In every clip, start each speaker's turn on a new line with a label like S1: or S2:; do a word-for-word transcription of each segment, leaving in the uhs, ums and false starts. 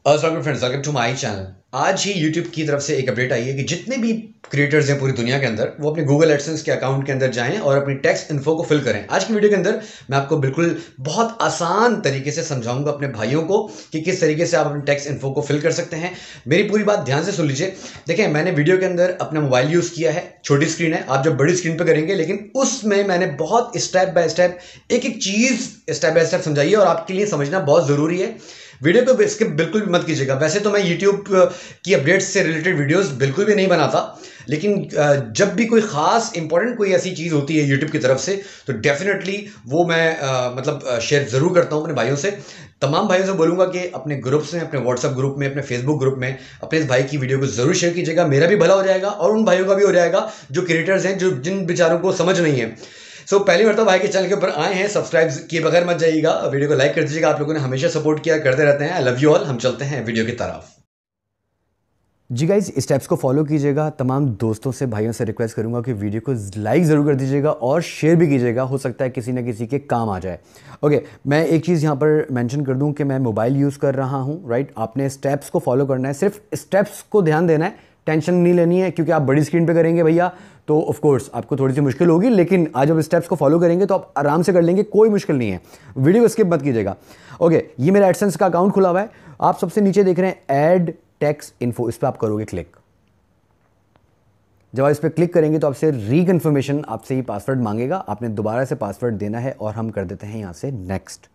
S1: अस्सलाम friends, welcome to my channel. आज ही यूट्यूब की तरफ से एक अपडेट आई है कि जितने भी क्रिएटर्स हैं पूरी दुनिया के अंदर, वो अपने गूगल एडसेंस के अकाउंट के अंदर जाएं और अपनी टैक्स इन्फो को फिल करें। आज की वीडियो के अंदर मैं आपको बिल्कुल बहुत आसान तरीके से समझाऊंगा अपने भाइयों को कि किस तरीके से आप अपनी टैक्स इन्फो को फिल कर सकते हैं। मेरी पूरी बात ध्यान से सुन लीजिए। देखिए, मैंने वीडियो के अंदर अपना मोबाइल यूज़ किया है, छोटी स्क्रीन है, आप जब बड़ी स्क्रीन पर करेंगे, लेकिन उसमें मैंने बहुत स्टेप बाय स्टेप एक एक चीज़ स्टेप बाय स्टेप समझाई है और आपके लिए समझना बहुत ज़रूरी है। वीडियो को स्किप बिल्कुल भी मत कीजिएगा। वैसे तो मैं यूट्यूब की अपडेट्स से रिलेटेड वीडियोस बिल्कुल भी नहीं बनाता, लेकिन जब भी कोई खास इंपॉर्टेंट कोई ऐसी चीज़ होती है यूट्यूब की तरफ से, तो डेफिनेटली वो मैं आ, मतलब शेयर ज़रूर करता हूँ अपने भाइयों से। तमाम भाइयों से बोलूँगा कि अपने ग्रुप्स में, अपने व्हाट्सएप ग्रुप में, अपने फेसबुक ग्रुप में अपने इस भाई की वीडियो को ज़रूर शेयर कीजिएगा। मेरा भी भला हो जाएगा और उन भाइयों का भी हो जाएगा जो क्रिएटर्स हैं, जो जिन बेचारों को समझ नहीं है। सो so, पहली मरतबा भाई के चैनल के ऊपर आए हैं, सब्सक्राइब किए बगैर मत जाइएगा, वीडियो को लाइक कर दीजिएगा। आप लोगों ने हमेशा सपोर्ट किया, करते रहते हैं। I love you all. हम चलते हैं वीडियो की तरफ।
S2: जी गाइज, स्टेप्स को फॉलो कीजिएगा। तमाम दोस्तों से, भाइयों से रिक्वेस्ट करूंगा कि वीडियो को लाइक ज़रूर कर दीजिएगा और शेयर भी कीजिएगा, हो सकता है किसी न किसी के काम आ जाए। ओके, मैं एक चीज़ यहाँ पर मेंशन कर दूँ कि मैं मोबाइल यूज़ कर रहा हूँ, राइट। आपने स्टेप्स को फॉलो करना है, सिर्फ स्टेप्स को ध्यान देना है, टेंशन नहीं लेनी है, क्योंकि आप बड़ी स्क्रीन पे करेंगे भैया तो ऑफ कोर्स आपको थोड़ी सी मुश्किल होगी, लेकिन आज जब स्टेप्स को फॉलो करेंगे तो आप आराम से कर लेंगे, कोई मुश्किल नहीं है। वीडियो को स्किप मत कीजिएगा। ओके, ये मेरा एडसेंस का अकाउंट खुला हुआ है। आप सबसे नीचे देख रहे हैं ऐड टैक्स इन्फो, इस पर आप करोगे क्लिक। जब आप इस पर क्लिक करेंगे तो आपसे रीकन्फर्मेशन, आपसे ये पासवर्ड मांगेगा, आपने दोबारा से पासवर्ड देना है और हम कर देते हैं यहां से नेक्स्ट।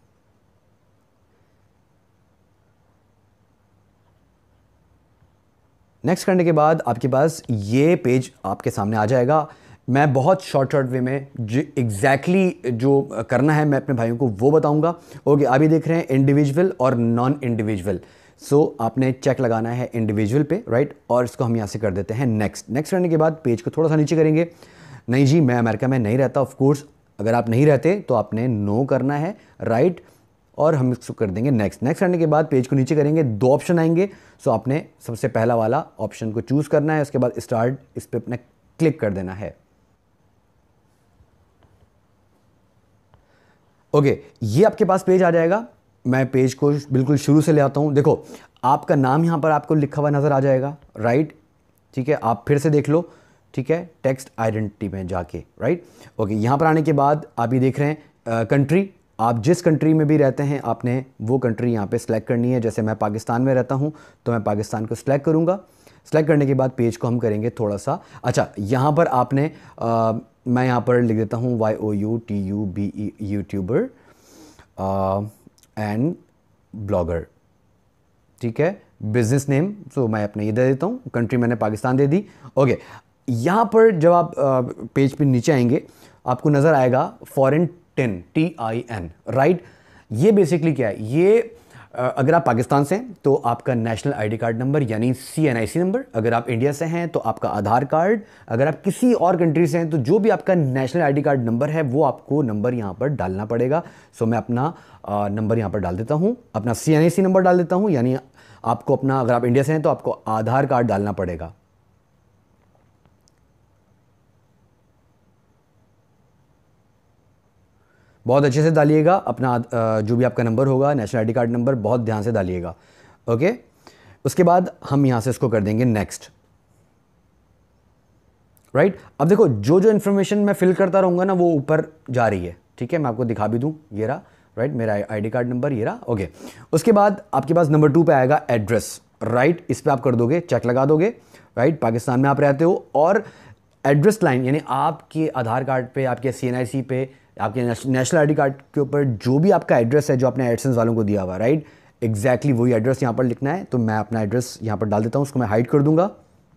S2: नेक्स्ट करने के बाद आपके पास ये पेज आपके सामने आ जाएगा। मैं बहुत शॉर्ट शॉर्ट वे में जो एग्जैक्टली जो करना है मैं अपने भाइयों को वो बताऊंगा। ओके, अभी देख रहे हैं इंडिविजुअल और नॉन इंडिविजुअल। सो आपने चेक लगाना है इंडिविजुअल पे, राइट, और इसको हम यहाँ से कर देते हैं नेक्स्ट। नेक्स्ट करने के बाद पेज को थोड़ा सा नीचे करेंगे। नहीं जी, मैं अमेरिका में नहीं रहता। ऑफ कोर्स अगर आप नहीं रहते तो आपने नो करना है, राइट, और हम इसको कर देंगे नेक्स्ट। नेक्स्ट करने के बाद पेज को नीचे करेंगे, दो ऑप्शन आएंगे। सो आपने सबसे पहला वाला ऑप्शन को चूज़ करना है, उसके बाद स्टार्ट, इस पर अपने क्लिक कर देना है। ओके, ये आपके पास पेज आ जाएगा। मैं पेज को बिल्कुल शुरू से ले आता हूँ। देखो, आपका नाम यहाँ पर आपको लिखा हुआ नज़र आ जाएगा, राइट, ठीक है। आप फिर से देख लो, ठीक है, टेक्स्ट आइडेंटिटी में जाके, राइट। ओके, यहाँ पर आने के बाद आप ये देख रहे हैं कंट्री। आप जिस कंट्री में भी रहते हैं आपने वो कंट्री यहाँ पे सिलेक्ट करनी है। जैसे मैं पाकिस्तान में रहता हूँ तो मैं पाकिस्तान को सिलेक्ट करूँगा। सिलेक्ट करने के बाद पेज को हम करेंगे थोड़ा सा, अच्छा, यहाँ पर आपने आ, मैं यहाँ पर लिख देता हूँ Y O U T U B E, YouTuber and blogger, ठीक है। बिजनेस नेम, सो मैं अपने ये दे देता हूँ, कंट्री मैंने पाकिस्तान दे दी। ओके, यहाँ पर जब आप पेज पे नीचे आएंगे आपको नज़र आएगा foreign TIN, T I N, right. ये बेसिकली क्या है, ये अगर आप पाकिस्तान से हैं तो आपका नेशनल आईडी कार्ड नंबर यानी सी एन आई सी नंबर, अगर आप इंडिया से हैं तो आपका आधार कार्ड, अगर आप किसी और कंट्री से हैं तो जो भी आपका नेशनल आईडी कार्ड नंबर है वो आपको नंबर यहाँ पर डालना पड़ेगा। सो मैं अपना नंबर यहाँ पर डाल देता हूँ, अपना सी एन आई सी नंबर डाल देता हूँ, यानी आपको अपना, अगर आप इंडिया से हैं तो आपको आधार कार्ड डालना पड़ेगा। बहुत अच्छे से डालिएगा अपना जो भी आपका नंबर होगा, नेशनल आईडी कार्ड नंबर, बहुत ध्यान से डालिएगा। ओके, उसके बाद हम यहां से इसको कर देंगे नेक्स्ट, राइट। अब देखो, जो जो इन्फॉर्मेशन मैं फिल करता रहूंगा ना वो ऊपर जा रही है, ठीक है। मैं आपको दिखा भी दूं, ये रहा, राइट, मेरा आईडी कार्ड नंबर ये रहा। ओके, उसके बाद आपके पास नंबर टू पे आएगा एड्रेस, राइट। इस पर आप कर दोगे, चेक लगा दोगे, राइट, पाकिस्तान में आप रहते हो। और एड्रेस लाइन यानी आपके आधार कार्ड पे, आपके सी एन आई सी पे, आपके नेशनल आईडी कार्ड के ऊपर जो भी आपका एड्रेस है जो आपने एडसेंस वालों को दिया हुआ, राइट, एग्जैक्टली वही एड्रेस यहाँ पर लिखना है। तो मैं अपना एड्रेस यहाँ पर डाल देता हूँ, उसको मैं हाइड कर दूंगा।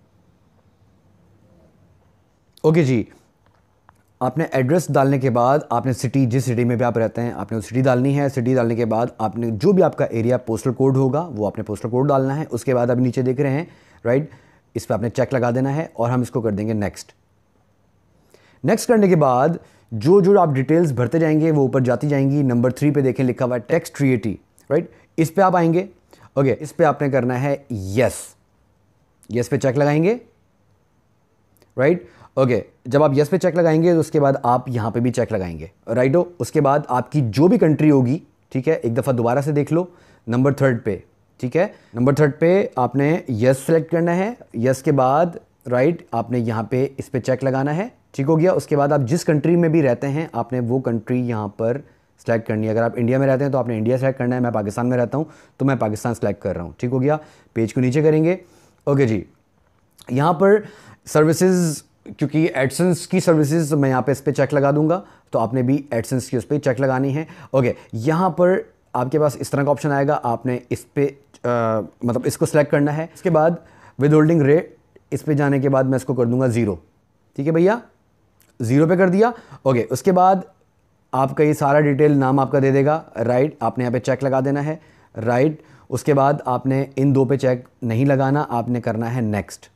S2: ओके जी, आपने एड्रेस डालने के बाद आपने सिटी, जिस सिटी में भी आप रहते हैं आपने वो सिटी डालनी है। सिटी डालने के बाद आपने जो भी आपका एरिया पोस्टल कोड होगा वो आपने पोस्टल कोड डालना है। उसके बाद आप नीचे देख रहे हैं, राइट, इस पर आपने चेक लगा देना है और हम इसको कर देंगे नेक्स्ट। नेक्स्ट करने के बाद जो जो आप डिटेल्स भरते जाएंगे वो ऊपर जाती जाएंगी। नंबर थ्री पे देखें लिखा हुआ है टेक्स्ट क्रिएटी, राइट, इस पे आप आएंगे। ओके, इस पे आपने करना है यस, यस पे चेक लगाएंगे, राइट। ओके, जब आप यस पे चेक लगाएंगे तो उसके बाद आप यहाँ पे भी चेक लगाएंगे, राइट हो। उसके बाद आपकी जो भी कंट्री होगी, ठीक है, एक दफ़ा दोबारा से देख लो, नंबर थर्ड पे ठीक है। नंबर थर्ड पे आपने यस सेलेक्ट करना है। यस के बाद राइट आपने यहाँ पे इस पे चेक लगाना है, ठीक हो गया। उसके बाद आप जिस कंट्री में भी रहते हैं आपने वो कंट्री यहाँ पर सेलेक्ट करनी है। अगर आप इंडिया में रहते हैं तो आपने इंडिया सेलेक्ट करना है। मैं पाकिस्तान में रहता हूँ तो मैं पाकिस्तान सेलेक्ट कर रहा हूँ, ठीक हो गया। पेज को नीचे करेंगे। ओके जी, यहाँ पर सर्विसेज, क्योंकि एडसेंस की सर्विसेज मैं यहाँ पे इस पर चेक लगा दूंगा, तो आपने भी एडसेंस की उस पर चेक लगानी है। ओके, यहाँ पर आपके पास इस तरह का ऑप्शन आएगा, आपने इस पर मतलब इसको सेलेक्ट करना है। इसके बाद विद होल्डिंग रेट, इस पे जाने के बाद मैं इसको कर दूंगा ज़ीरो, ठीक है भैया, ज़ीरो पे कर दिया। ओके, उसके बाद आपका ये सारा डिटेल नाम आपका दे देगा, राइट। आपने यहाँ पे चेक लगा देना है, राइट। उसके बाद आपने इन दो पे चेक नहीं लगाना, आपने करना है नेक्स्ट।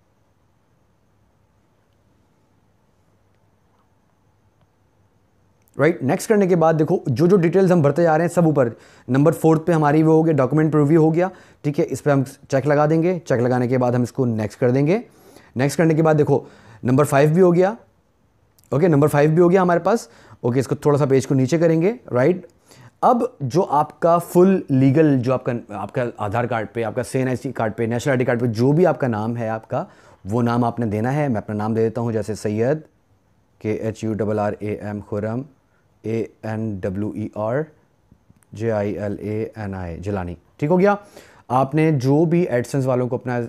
S2: राइट, नेक्स्ट करने के बाद देखो जो जो डिटेल्स हम भरते जा रहे हैं सब ऊपर नंबर फोर्थ पे हमारी वो हो गया, डॉक्यूमेंट प्रीव्यू हो गया, ठीक है। इस पर हम चेक लगा देंगे। चेक लगाने के बाद हम इसको नेक्स्ट कर देंगे। नेक्स्ट करने के बाद देखो नंबर फाइव भी हो गया। ओके, नंबर फाइव भी हो गया हमारे पास। ओके, इसको थोड़ा सा पेज को नीचे करेंगे, राइट। अब जो आपका फुल लीगल, जो आपका आपका आधार कार्ड पे, आपका C N I C card पे, नेशनल आई डी कार्ड पे जो भी आपका नाम है आपका, वो नाम आपने देना है। मैं अपना नाम दे देता हूँ, जैसे Syed, K H U double R A M, Khurram, A N W E R J I L A N I, Jilani, ठीक हो गया। आपने जो भी एडसेंस वालों को अपना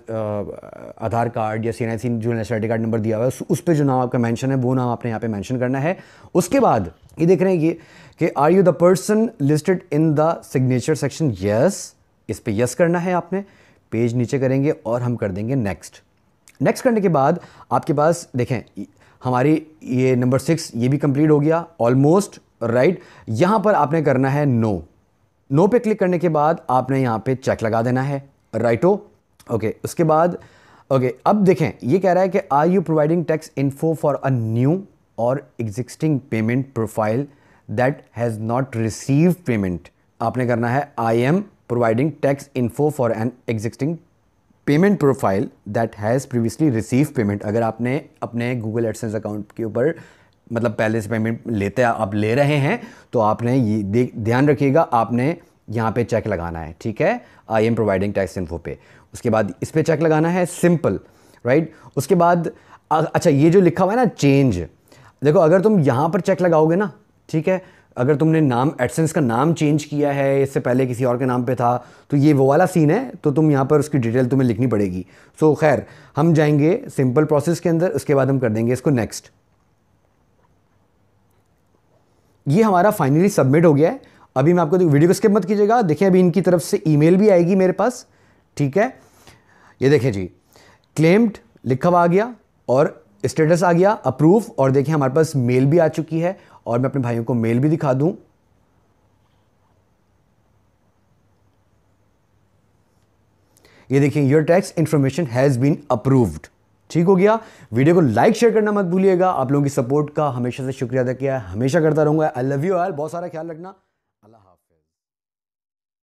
S2: आधार कार्ड या सी एन आई सी जो national I D card number दिया हुआ है उस पर जो नाम आपका मेंशन है वो नाम आपने यहाँ पे मेंशन करना है। उसके बाद ये देख रहे हैं ये कि are you the person listed in the signature section, yes, इस पे यस करना है आपने। पेज नीचे करेंगे और हम कर देंगे नेक्स्ट। नेक्स्ट करने के बाद आपके पास देखें हमारी ये नंबर सिक्स ये भी कंप्लीट हो गया ऑलमोस्ट, राइट। यहाँ पर आपने करना है नो। नो पे क्लिक करने के बाद आपने यहाँ पे चेक लगा देना है, राइटो। ओके, उसके बाद ओके अब देखें ये कह रहा है कि are you providing tax info for a new और existing payment profile that has not receive payment. आपने करना है I am providing tax info for an existing payment profile that has previously receive payment. अगर आपने अपने Google AdSense account के ऊपर मतलब पहले से पेमेंट लेते आप ले रहे हैं तो आपने ये ध्यान रखिएगा, आपने यहाँ पे चेक लगाना है, ठीक है, I am providing tax info पे। उसके बाद इस पे चेक लगाना है, सिंपल, राइट। उसके बाद अच्छा ये जो लिखा हुआ है ना चेंज, देखो अगर तुम यहाँ पर चेक लगाओगे ना, ठीक है, अगर तुमने नाम एडसेंस का नाम चेंज किया है, इससे पहले किसी और के नाम पे था, तो ये वो वाला सीन है, तो तुम यहाँ पर उसकी डिटेल तुम्हें लिखनी पड़ेगी। सो so, खैर हम जाएंगे सिंपल प्रोसेस के अंदर, उसके बाद हम कर देंगे इसको नेक्स्ट। ये हमारा फाइनली सबमिट हो गया है। अभी मैं आपको वीडियो को स्किप मत कीजिएगा, देखिए अभी इनकी तरफ से ईमेल भी आएगी मेरे पास, ठीक है। ये देखिए जी क्लेम्ड लिखा हुआ आ गया और स्टेटस आ गया अप्रूव, और देखिए हमारे पास मेल भी आ चुकी है। और मैं अपने भाइयों को मेल भी दिखा दूं, ये देखिए your tax information has been approved, ठीक हो गया। वीडियो को लाइक शेयर करना मत भूलिएगा। आप लोगों की सपोर्ट का हमेशा से शुक्रिया अदा किया है, हमेशा करता रहूंगा। आई लव यू ऑल, बहुत सारा ख्याल रखना।